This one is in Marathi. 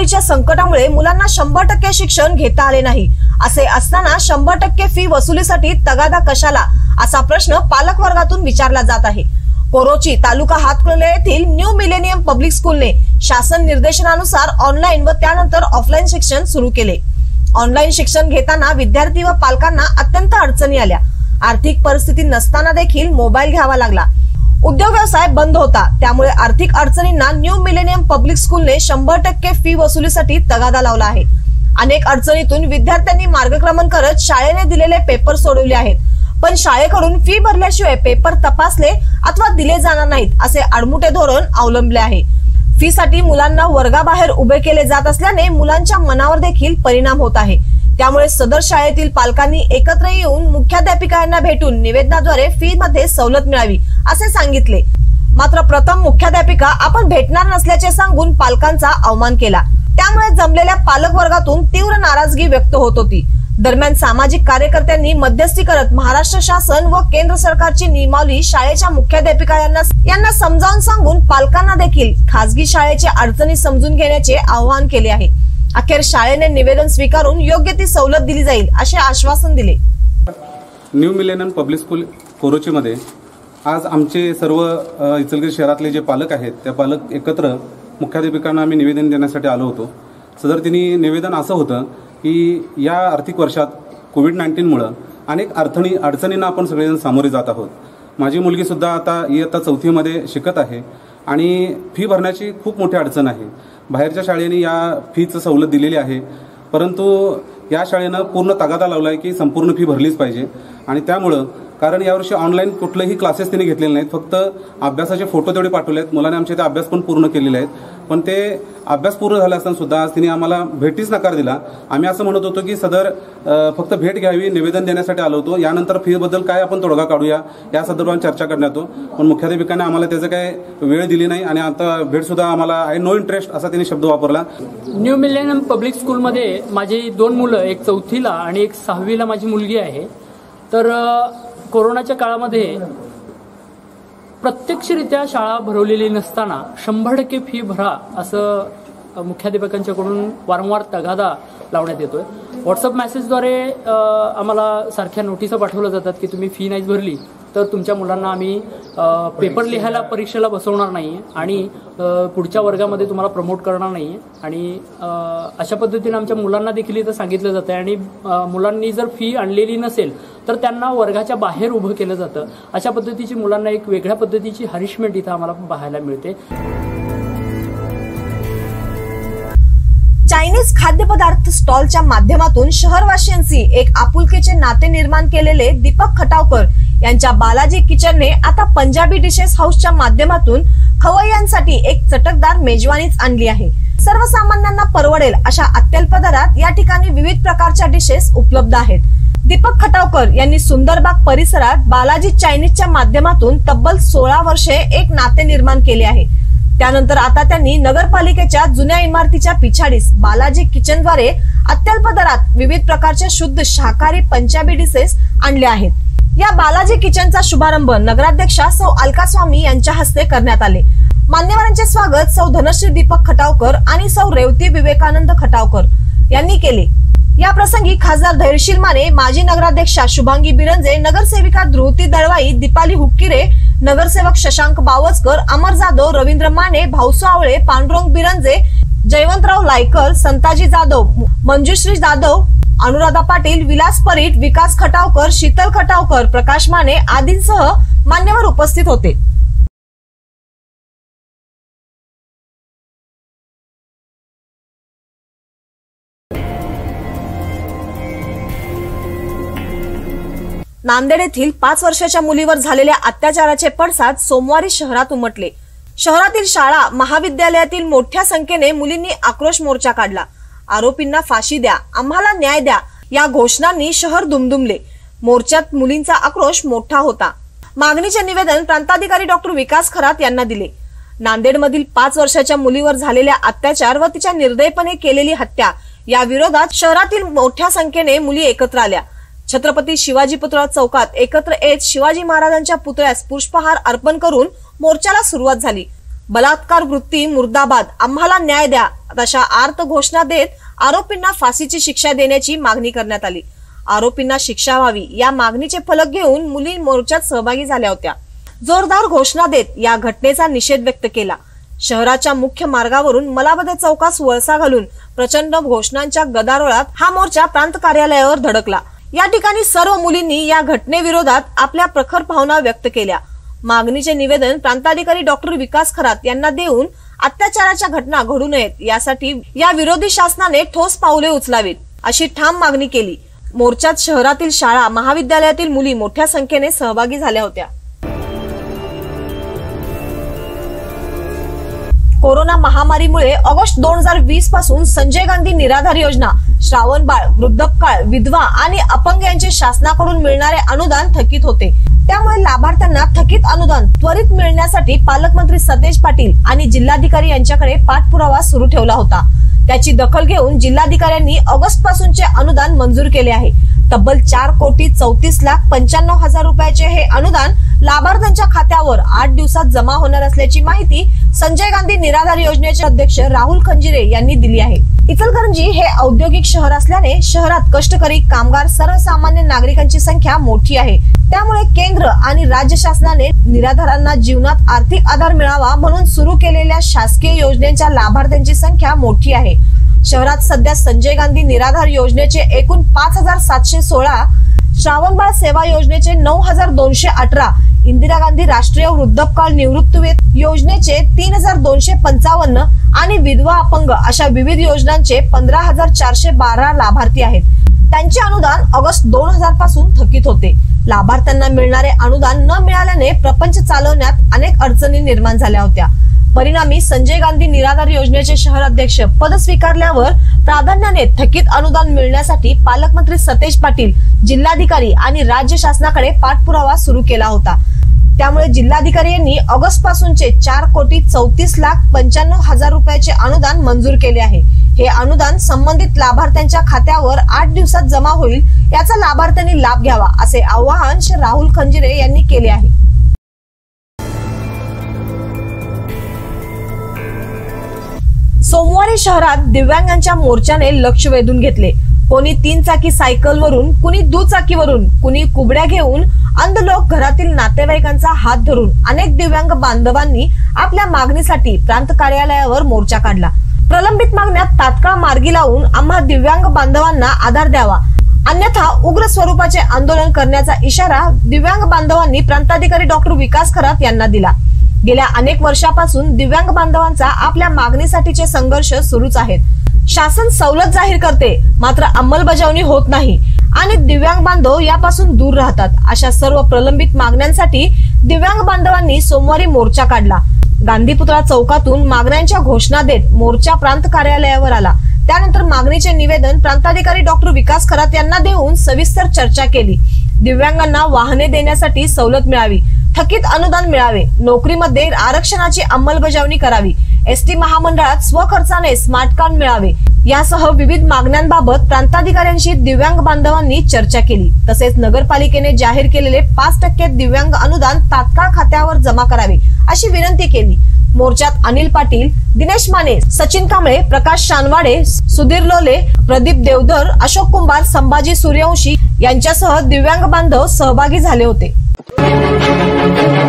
महामारीच्या संकटामुळे मुलांना 100% शिक्षण घेता आले नाही। असे असताना 100% फी वसुलीसाठी तगादा कशाला, असा प्रश्न पालक वर्गातून विचारला जात आहे। कोरोची तालुका हातकणंगले येथील न्यू मिलेनियम पब्लिक स्कूलने शासन निर्देशनानुसार ऑनलाईन व त्यानंतर ऑफलाईन शिक्षण सुरू केले। ऑनलाईन शिक्षण घेताना विद्यार्थी व पालकांना अत्यंत अडचणी आल्या। आर्थिक परिस्थिती नसताना देखील मोबाईल घ्यावा लागला। उद्योग व्यवसाय बंद होता, त्यामुळे आर्थिक अडचणींना न्यू मिलेनियम पब्लिक स्कूलने 100% फी वसुलीसाठी तगादा लावला आहे। अनेक अडचणीतून विद्यार्थ्यांनी मार्गक्रमण करत शाळेने दिलेले पेपर सोडवले आहेत, पण शाळेकडून फी भरल्याशिवाय पेपर तपासले अथवा दिले जाणार नाहीत असे आडमुठे धोरण अवलंबले आहे। फी साठी मुलांना वर्गाबाहेर उभे केले जात असल्याने मुलांच्या मनावर देखील परिणाम होत आहे। त्यामुळे सदर शाळेतील पालकांनी एकत्र येऊन मुख्याध्यापिकांना भेटून निवेदनाद्वारे फी मध्ये सवलत मिळावी असे सांगितले। मात्र प्रथम मुख्याध्यापिका आपण भेटणार नसल्याचे सांगून पालकांचा अवमान केला। त्यामुळे जमलेल्या पालक वर्गातून तीव्र नाराजगी व्यक्त होत होती। दरम्यान सामाजिक कार्यकर्त्यांनी मध्यस्थी करत महाराष्ट्र शासन व केंद्र सरकारची नियमावली शाळेच्या मुख्याध्यापिका यांना समजावून सांगून पालकांना देखील खासगी शाळेच्या अडचणी समजून घेण्याचे आवाहन केले आहे। अखेर शाळेने निवेदन स्वीकारून योग्य ती सवलत दिली जाईल असे आश्वासन दिले। New millennium public school Korochi मध्ये आज आमचे सर्व इचलकरंजी शहरातले जे पालक आहेत त्या पालक एकत्र मुख्याध्यापिकांना आम्ही निवेदन देण्यासाठी आलो होतो। सदर तिने निवेदन असं होतं की या आर्थिक वर्षात कोविड-19 मुळे अनेक अडचणींना आपण सगळेजण सामोरे जात आहोत। माझी मुलगी सुद्धा आता इयत्ता 4थी मध्ये शिकत आहे आणि फी भरण्याची खूप मोठी अडचण आहे। बाहेरच्या शाळेने या फीचं सवलत दिलेली आहे, परंतु या शाळेनं पूर्ण तगादा लावलाय की संपूर्ण फी भरलीच पाहिजे। आणि त्यामुळे कारण यावर्षी ऑनलाईन कुठलेही क्लासेस तिने घेतलेले नाहीत, फक्त अभ्यासाचे फोटो तेवढे पाठवले आहेत। मुलांनी आमचे ते अभ्यास पण पूर्ण केलेले आहेत, पण ते अभ्यास पूर्ण झाला असताना सुद्धा आज तिने आम्हाला भेटीच नकार दिला। आम्ही असं म्हणत होतो की सदर फक्त भेट घ्यावी, निवेदन देण्यासाठी आलो होतो, यानंतर फी बद्दल काय आपण तोडगा काढूया या संदर्भात चर्चा करण्यात येतो। पण मुख्याध्यापिकाने आम्हाला त्याचं काय वेळ दिली नाही आणि आता भेट सुद्धा आम्हाला आय नो इंटरेस्ट असा तिने शब्द वापरला। न्यू मिलेनियम पब्लिक स्कूलमध्ये माझी 2 मुलं, एक 4थीला आणि एक 6वीला माझी मुलगी आहे। तर कोरोनाच्या काळामध्ये प्रत्यक्षरित्या शाळा भरवलेली नसताना 100% फी भरा असं मुख्याध्यापकांच्याकडून वारंवार तगादा लावण्यात येतोय। व्हॉट्सअप मेसेजद्वारे आम्हाला सारख्या नोटिसा पाठवल्या जातात की तुम्ही फी नाही भरली तर तुमच्या मुलांना आम्ही पेपर लिहायला परीक्षेला बसवणार नाही आणि पुढच्या वर्गामध्ये तुम्हाला प्रमोट करणार नाही। आणि अशा पद्धतीने आमच्या मुलांना देखील इथं सांगितलं जातं आणि मुलांनी जर फी आणलेली नसेल तर त्यांना वर्गाच्या बाहेर उभं केलं जातं। अशा पद्धतीची मुलांना एक वेगळ्या पद्धतीची हॅरिशमेंट इथं आम्हाला पाहायला मिळते। चायनीज खाद्यपदार्थ स्टॉलच्या माध्यमातून शहरवासियांची एक आपुलकीचे नाते निर्माण केलेले दीपक खटावकर यांच्या बालाजी किचनने आता पंजाबी डिशेस हाऊसच्या माध्यमातून खवय्यांसाठी एक चटकदार मेजवानीच आणली आहे। सर्वसामान्यांना परवडेल अशा अत्यल्प दरात या ठिकाणी विविध प्रकारच्या डिशेस उपलब्ध आहेत। दीपक खटावकर यांनी सुंदरबाग परिसरात बालाजी चायनीजच्या माध्यमातून तब्बल 16 वर्षे एक नाते निर्माण केले आहे। त्यानंतर आता त्यांनी नगरपालिकेच्या जुन्या इमारतीच्या पिछाडीस बालाजी किचनद्वारे अत्यल्प दरात विविध प्रकारच्या शुद्ध शाकाहारी पंजाबी डिशेस आणल्या आहेत। या बालाजी किचनचा शुभारंभ नगराध्यक्षा सौ अलका स्वामी यांच्या हस्ते करण्यात आले। मान्यवरांचे स्वागत सौ धनश्री दीपक खटावकर आणि सौ रेवती विवेकानंद खटावकर यांनी केले। या प्रसंगी खासदार धैर्यशील माने, माजी नगराध्यक्षा शुभांगी बिरंजे, नगरसेविका ध्रुवती दळवाई, दीपाली हुक्किरे, नगरसेवक शशांक बावस्कर, अमर जाधव, रवींद्र माने, भाऊसो आवळे, पांडुरंग बिरंजे, जयवंतराव लायकर, संताजी जाधव, मंजुश्री जाधव, अनुराधा पाटील, विलास परीट, विकास खटावकर, शीतल खटावकर, प्रकाश माने आदींसह मान्यवर उपस्थित होते। नांदेड येथील 5 वर्षाच्या मुलीवर झालेल्या अत्याचाराचे पडसाद सोमवारी शहरात उमटले। शहरातील शाळा महाविद्यालयातील मोठ्या संख्येने मुलींनी आक्रोश मोर्चा काढला। आरोपींना फाशी द्या, आम्हाला न्याय द्या या घोषणांनी शहर दुमदुमले। मोर्चात मुलींचा आक्रोश मोठा होता। मागणीचे निवेदन प्रांताधिकारी डॉक्टर विकास खरात यांना दिले। नांदेडमधील 5 वर्षाच्या मुलीवर झालेल्या अत्याचार व तिच्या निर्दयपणे केलेली हत्या या विरोधात शहरातील मोठ्या संख्येने मुली एकत्र आल्या। छत्रपती शिवाजी पुतळा चौकात एकत्र येत शिवाजी महाराजांच्या पुतळ्यास पुष्पहार अर्पण करून मोर्चाला सुरुवात झाली। बलात्कार वृत्ती मुर्दाबाद, आम्हाला न्याय द्या अशा आर्त घोषणा देत आरोपींना फाशीची शिक्षा देण्याची मागणी करण्यात आली. आरोपींना शिक्षा व्हावी या मागणीचे फलक घेऊन मुली मोर्चात सहभागी झाल्या होत्या. जोरदार घोषणा देत या घटनेचा निषेध व्यक्त केला. शहराच्या मुख्य मार्गावरून मलाबदे चौकास वळसा घालून प्रचंड घोषणांच्या गदारोळात हा मोर्चा प्रांत कार्यालयावर धडकला. या ठिकाणी सर्व मुलींनी या घटनेविरोधात आपल्या प्रखर भावना व्यक्त केल्या. मागणीचे निवेदन प्रांताधिकारी डॉक्टर विकास खरात यांना देऊन अत्याचाराच्या घटना घडू नयेत यासाठी या विरोधी शासनाने ठोस पावले उचलावीत अशी ठाम मागणी केली. मोर्चात शहरातील शाळा महाविद्यालयातील मुली मोठ्या संख्येने सहभागी झाल्या होत्या. कोरोना महामारीमुळे ऑगस्ट 2020 पासून संजय गांधी निराधार योजना, श्रावणबाळ, वृद्धपकाळ, विधवा आणि अपंग यांचे शासनाकडून मिळणारे अनुदान थकीत होते. त्यामुळे लाभार्थ्यांना थकीत अनुदान त्वरित मिळण्यासाठी पालकमंत्री सतेज पाटील आणि जिल्हाधिकारी यांच्याकडे पाठपुरावा सुरू ठेवला होता. त्याची दखल घेऊन जिल्हाधिकाऱ्यांनी ऑगस्ट पासूनचे अनुदान मंजूर केले आहे. तब्बल 4,34,95,000 रुपयाचे हे अनुदान लाभार्थ्यांच्या खात्यावर 8 दिवसात जमा होणार असल्याची माहिती संजय गांधी निराधार योजनेचे अध्यक्ष राहुल खंजिरे यांनी दिली आहे. इचलकरंजी हे औद्योगिक शहर असल्याने शहरात कष्टकरी, कामगार, सर्वसामान्य नागरिकांची संख्या मोठी आहे. त्यामुळे केंद्र आणि राज्य शासनाने निराधारांना जीवनात आर्थिक आधार मिळावा म्हणून सुरू केलेल्या शासकीय योजनेच्या लाभार्थ्यांची संख्या मोठी आहे. शहरात सध्या संजय गांधी निराधार योजनेचे एकूण 5,716, श्रावणबाळ सेवा योजनेचे 9,218, इंदिरा गांधी राष्ट्रीय वृद्धपकाळ निवृत्तीवेतन योजनेचे 3,255 आणि विधवा अपंग अशा विविध योजनांचे 15,412 लाभार्थी आहेत. त्यांचे अनुदान ऑगस्ट 2000 पासून थकीत होते. लाभार्थ्यांना मिळणारे अनुदान न मिळाल्याने प्रपंच चालवण्यात अनेक अडचणी निर्माण झाल्या होत्या. परिणामी संजय गांधी निराधार योजनेचे शहर अध्यक्ष पद स्वीकारल्यावर प्राधान्याने थकीत अनुदान मिळण्यासाठी पालकमंत्री सतेज पाटील, जिल्हाधिकारी आणि राज्य शासनाकडे पाठपुरावा सुरू केला होता. त्यामुळे जिल्हाधिकारी यांनी ऑगस्ट पासूनचे 4,34,95,000 रुपयाचे अनुदान मंजूर केले आहे. हे अनुदान संबंधित लाभार्थ्यांच्या खात्यावर 8 दिवसात जमा होईल, याचा लाभार्थ्यांनी लाभ घ्यावा असे आवाहन राहुल खंजिरे यांनी केले आहे. सोमवारी शहरात दिव्यांगांच्या मोर्चाने लक्ष वेधून घेतले. कोणी 3 चाकी सायकलवरून, कुणी दुचाकीवरून, कुणी कुबड्या घेऊन, अंध लोक घरातील नातेवाईकांचा हात धरून अनेक दिव्यांग बांधवांनी आपल्या मागणीसाठी प्रांत कार्यालयावर मोर्चा काढला. प्रलंबित मागण्या तात्काळ मार्गी लावून आम्हा दिव्यांग बांधवांना आधार द्यावा, अन्यथा उग्र स्वरूपाचे आंदोलन करण्याचा इशारा दिव्यांग बांधवांनी प्रांताधिकारी डॉक्टर विकास खरात यांना दिला. गेल्या अनेक वर्षापासून दिव्यांग बांधवांचा आपल्या मागणीसाठीचे संघर्ष सुरूच आहेत. शासन सवलत जाहीर करते, मात्र अंमलबजावणी होत नाही आणि दिव्यांग बांधव यापासून दूर राहतात. अशा सर्व प्रलंबित मागण्यांसाठी दिव्यांग बांधवांनी सोमवारी मोर्चा काढला. गांधीपुतळा चौकातून मागण्यांच्या घोषणा देत मोर्चा प्रांत कार्यालयावर आला. त्यानंतर मागणीचे निवेदन प्रांताधिकारी डॉक्टर विकास खरात यांना देऊन सविस्तर चर्चा केली. दिव्यांगांना वाहने देण्यासाठी सवलत मिळावी, थकीत अनुदान मिळावे, नोकरीमध्ये आरक्षणाची अंमलबजावणी करावी, एसटी महामंडळात स्वखर्चाने स्मार्ट कार्ड मिळावे यासह विविध मागण्यांबाबत प्रांताधिकाऱ्यांशी दिव्यांग बांधवांनी चर्चा केली. तसेच नगरपालिकेने जाहीर केलेले 5% दिव्यांग अनुदान तात्काळ खात्यावर जमा करावे अशी विनंती केली. मोर्चात अनिल पाटील, दिनेश माने, सचिन कांबळे, प्रकाश शानवाडे, सुधीर लोले, प्रदीप देवधर, अशोक कुंभार, संभाजी सूर्यवंशी यांच्यासह दिव्यांग बांधव सहभागी झाले होते.